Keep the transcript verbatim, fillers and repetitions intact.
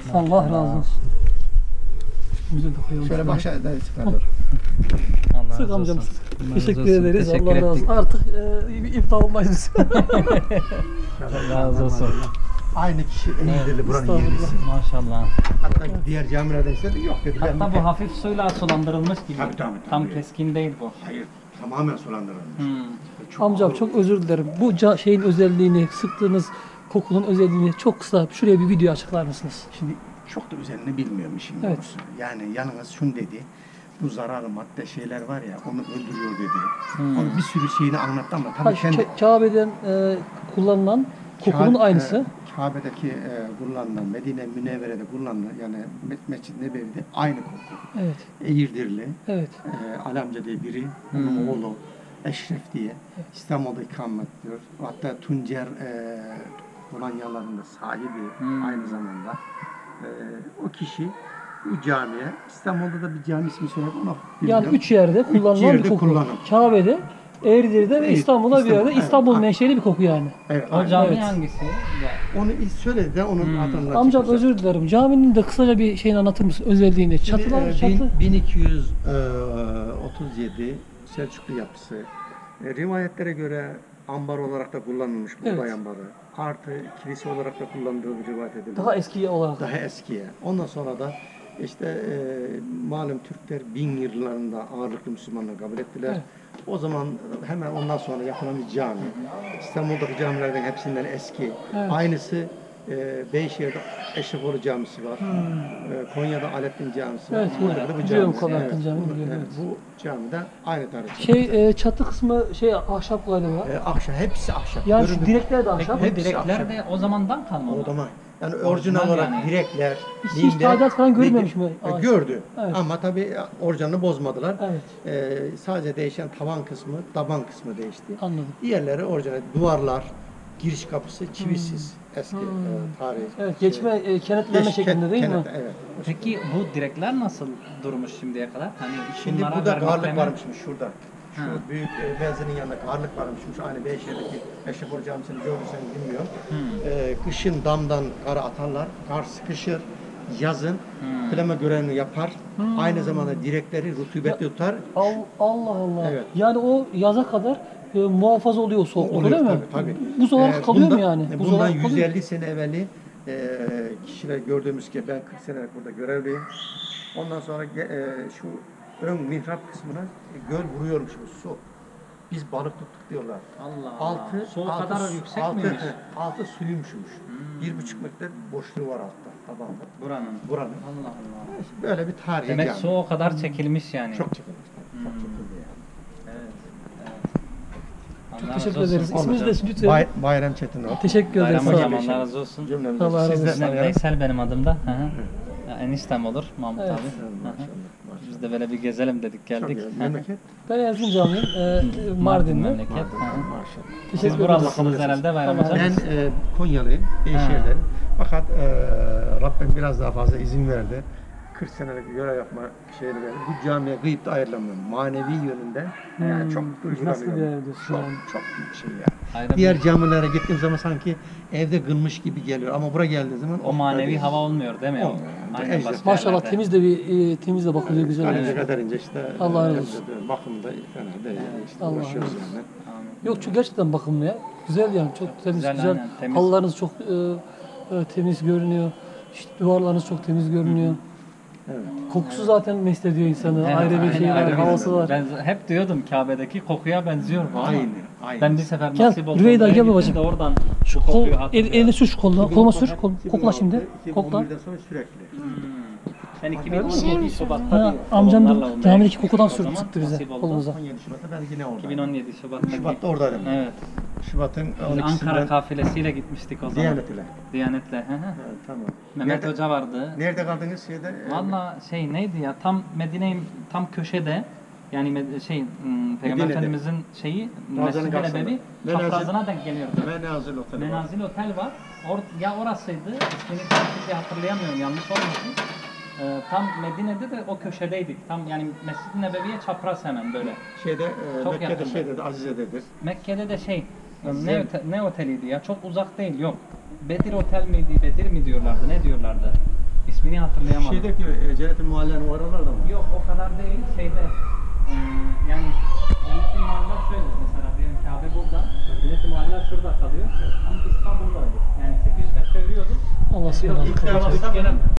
Allah razı olsun. Güzel de koyalım. Şöyle başa çıkarır. Sık amcam sık. Teşekkür ederiz. Allah razı olsun. Artık e, iftar olmayız. Razı olsun. Aynı kişi Eğirdirli buranın yerlisi. Maşallah. Hatta diğer camilerden istedi yok dedi. Hatta Ben bu hafif suyla sulandırılmış gibi. Tabii, tabii, Tam tabii. keskin değil bu. Hayır, tamamen sulandırılmış. Hmm. Çok Amcam çok özür dilerim. Bu ca- şeyin özelliğini, sıktığınız kokunun özelliğini çok kısa şuraya bir video açıklar mısınız? Şimdi çok da üzerine bilmiyorum işin Evet. doğrusu. Yani yalnız şunu dedi. Bu zararlı madde şeyler var ya onu öldürüyor dedi. Hmm. Onu bir sürü şeyini anlattı ama tabii Ha, kendi Ka- Kabe'den e, kullanılan kokunun Ka- aynısı. e, Kabe'deki e, kullanılan, Medine Münevvere'de kullanılan yani Me- Mescid-i Nebevi'de aynı koku. Evet. Eğirdirli, Evet. e, Alamca diye biri, Hmm. onun oğlu Eşref diye İstanbul'da ikamet ediyor. Hatta Tuncer e, kolonyalarında sahibi Hmm. aynı zamanda. E, o kişi bu camiye, İstanbul'da da bir cami ismi söyledi ama Yani bilmiyorum. üç yerde kullanılan yerde bir koku. kullanım. Kabe'de, Eğirdir'de ve Evet, İstanbul'da bir İstanbul, yerde. evet, İstanbul aynen. menşeli bir koku yani. Evet, O aynen. cami Evet. hangisi? Ya. Onu söyledi de onun Hmm. adını Amcam açıklayacak. özür dilerim. Caminin de kısaca bir şeyini anlatır mısın? Özelliğini. Şimdi, Çatılar, e, çatı. bin- bin iki yüz otuz yedi Selçuklu yapısı. E, rivayetlere göre ambar olarak da kullanılmış buğday Evet. ambarı. Artı kilise olarak da kullanıldığı rivayet ediliyor. Daha eski olarak. Daha eskiye. Ondan sonra da işte e, malum Türkler bin yıllarında ağırlıklı Müslümanlığı kabul ettiler. Evet. O zaman hemen ondan sonra yapılan bir cami. İstanbul'daki camilerden hepsinden eski. Evet. Aynısı e, Beyşehir'de Eşrefoğlu Camisi var. E, Konya'da Alettin Camisi var. Evet, Burada evet. da bu Biliyorum camisi. Konya'nın camini, bunu- biliyorum, evet, evet. Bu camide aynı tarihte. Şey e, çatı kısmı şey ahşap galiba. E, ahşap, hepsi ahşap. Yani şu Görünüm- direkler de Peki ahşap. bu Hepsi direkler ahşap. de o zamandan kalma. O zaman yani Orijinal orijinal olarak yani. direkler, Hiç- hiç tadilat falan görmemiş mi? E, Ağaç. gördü. Evet. Ama tabii orijinalini bozmadılar. Evet. E, sadece değişen tavan kısmı, taban kısmı değişti. Anladım. Diğerleri orijinal. Duvarlar, giriş kapısı çivisiz. Eski Hmm. e, tarihi. Evet, şey. geçme e, kenetleme Geç- şeklinde ken- değil mi? kenet- Evet. Peki bu direkler nasıl durmuş şimdiye kadar? Hani Şimdi bunlara burada vermek garlık demek- varmışmış şurada. Şu Ha. büyük e, benzinin yanında garlık varmışmış. Aynı Beyşehir'deki Eşrefoğlu Camisi'ni gördüysen bilmiyorum. Hmm. E, kışın damdan kara atarlar. Kar sıkışır. Yazın Hmm. plama görevini yapar. Aynı zamanda direkleri rutubetli tutar. Al- Allah Allah. Evet. Yani o yaza kadar e, muhafaza oluyor soğuklukta Oluyor, değil mi? tabii, tabii. Buz olarak Ee, kalıyor mu bundan- yani? Buz Bundan olarak kalıyor. yüz elli sene evveli e, kişiler gördüğümüz gibi ben kırk senelik burada görevliyim. Ondan sonra ge- e, şu ön mihrap kısmına e, göl vuruyormuş bu su. Biz balık tuttuk diyorlar. Allah Allah. Altı, Su o altı, kadar yüksek altı, miymiş? altı suyumuşmuş. Bir buçuk metre boşluğu var altta tabanda. Buranın. Buranın. Allah Allah. Böyle bir tarihi Demek cami. su o kadar çekilmiş yani. Çok çekilmiş. tabii, Çok Hmm. çekildi yani. Evet. evet. Çok Allah teşekkür razı olsun. ederiz. İsminiz de lütfen. Bay, Bayram Çetinoğlu. Teşekkür ederiz. Bayram Sağ hocam olun. Allah razı olsun. Cümlemize. Allah razı Siz de olsun. Ben tanıyorum. Veysel benim adım da. Hı hı. Ya, eniştem olur Mahmut Evet. abi. Maşallah, Hı hı. maşallah. Biz de böyle bir gezelim dedik Çok geldik. iyi. Hı hı. Memleket? Ben Erzincanlıyım. E, Mardinli. memleket. Hı hı. Maşallah. Siz Teşekkür ederiz. buralısınız herhalde Bayram Tamam. hocam. Ben e, Konyalıyım, Beyşehir'den. Fakat e, Rabbim biraz daha fazla izin verdi. kırk senelik görev yapma şeyini verdi. Bu camiye kıyıp da ayrılamıyorum. Manevi yönünde yani Hmm. çok Nasıl bir duygulanıyorum. yer diyorsun Çok, yani? çok büyük şey ya. Ayrı Diğer bir- camilere gittiğim zaman sanki evde kılmış gibi geliyor. Ama buraya geldiği zaman o manevi hava olmuyor değil mi? O? Olmuyor yani. Aynen Ejder. başka Maşallah yerlerde. temiz de bir e, temiz de bakılıyor güzel. Kalınca oluyor. kadar ince işte. Allah razı e, olsun. Bakımda fena değil. İşte Allah uğraşıyoruz razı yani. Amin. Yok çünkü gerçekten bakımlı ya. Güzel yani çok temiz güzel, güzel. aynen, temiz. Halılarınız çok e, e, temiz görünüyor. İşte duvarlarınız çok temiz görünüyor. Evet. Kokusu zaten mest ediyor insanı. Evet, ayrı bir aynen, şey var, ayrı bir- havası var. Ben hep diyordum Kabe'deki kokuya benziyor bu ama. Aynı, aynı. Ben bir sefer Gel, nasip oldu. Rüveyda, oraya gel gittim babacığım. de oradan Şu şu kol, kokuyu el, hatırlıyorum. elini sür şu koluna, koluma sür, kol, kokla şimdi, iki bin on kokla. birden sonra sürekli. Hmm. Ben iki bin on yedi Şubat'ta Ha, bir amcam kolonlarla da umreye camideki gitmiştik kokudan o sürdü, zaman. sıktı bize Nasip oldu. kolumuza. on yedi Şubat'ta ben yine oradayım. iki bin on yedi Şubat'ta. Şubat'ta oradaydım. Evet. Şubat'ın Biz on ikisinden Ankara kafilesiyle gitmiştik o zaman. Diyanet ile. Diyanet'le. Hı hı. Evet, tamam. Mehmet Nerede- Hoca vardı. Nerede kaldınız şeyde? e, Valla şey neydi ya tam Medine'nin tam köşede yani med- şey ım, Peygamber Medine'de. Efendimizin şeyi Ravzanın Mescid-i karşısında. Nebevi Menazil- çaprazına denk geliyordu. Menazil Oteli var. Menazil Otel var. Or ya orasıydı. İsmini tam şimdi hatırlayamıyorum. Yanlış olmasın. Ee, tam Medine'de de o köşedeydik. Tam yani Mescid-i Nebevi'ye çapraz hemen böyle. Şeyde e, Çok Mekke'de yakında. şeyde de Azize'dedir. Mekke'de de şey Azize ne, mi? ote- ne oteliydi ya? Çok uzak değil. Yok. Bedir Otel miydi? Bedir mi diyorlardı? Ne diyorlardı? ismini hatırlayamadım. Şeydeki e, Cennet-i Muhalle'nin oralarda mı? Yok o kadar değil şeyde e, yani Cennet-i Muhaller şöyle mesela diyelim Kabe burada, Cennet-i Muhaller şurada kalıyor ama İstanbul'daydı. Yani sekiz yüz metre yürüyorduk. Allah Biraz subhanahu yükseldik teala. gene